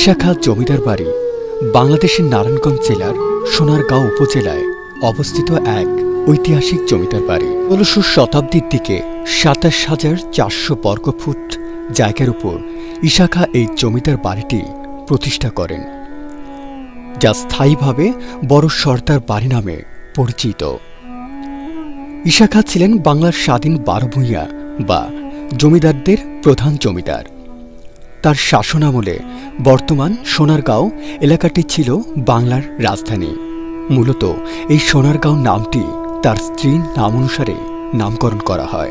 ঈশা খাঁ জমিদার বাড়ি বাংলাদেশের নারায়ণগঞ্জ জেলার সোনারগাঁও উপজেলায় অবস্থিত এক ঐতিহাসিক জমিদার বাড়ি। ১৬শ শতাব্দীর দিকে ২৭,৪০০ বর্গফুট জায়গার উপর ঈশা খাঁ এই জমিদার বাড়িটি প্রতিষ্ঠা করেন, যা স্থায়ীভাবে বড় সর্দার বাড়ি নামে পরিচিত। ঈশা খাঁ ছিলেন বাংলার স্বাধীন ১২ ভূঁইয়া বা জমিদারদের প্রধান জমিদার। তার শাসনামলে বর্তমান সোনারগাঁও এলাকাটি ছিল বাংলার রাজধানী। মূলত এই সোনারগাঁও নামটি তার স্ত্রীর নাম অনুসারে নামকরণ করা হয়।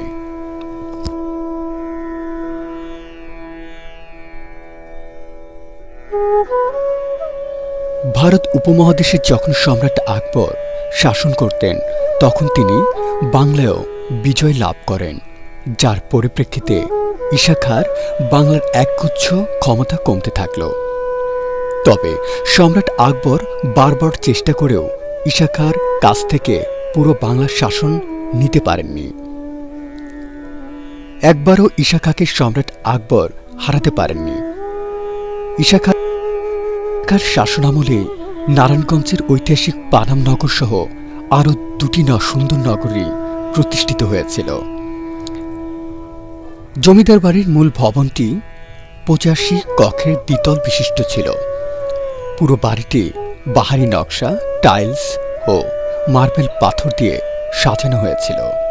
ভারত উপমহাদেশে যখন সম্রাট আকবর শাসন করতেন, তখন তিনি বাংলায়ও বিজয় লাভ করেন, যার পরিপ্রেক্ষিতে ঈশা খাঁর বাংলার একগুচ্ছ ক্ষমতা কমতে থাকল। তবে সম্রাট আকবর বারবার চেষ্টা করেও ঈশা খাঁর কাছ থেকে পুরো বাংলার শাসন নিতে পারেননি। একবারও ঈশা খাঁকে সম্রাট আকবর হারাতে পারেননি। ঈশা খাঁর শাসনামলে নারায়ণগঞ্জের ঐতিহাসিক পানাম নগর সহ আরও দুটি সুন্দর নগরী প্রতিষ্ঠিত হয়েছিল। জমিদার বাড়ির মূল ভবনটি ৮৫ কক্ষের দ্বিতল বিশিষ্ট ছিল। পুরো বাড়িটি বাহারি নকশা, টাইলস ও মার্বেল পাথর দিয়ে সাজানো হয়েছিল।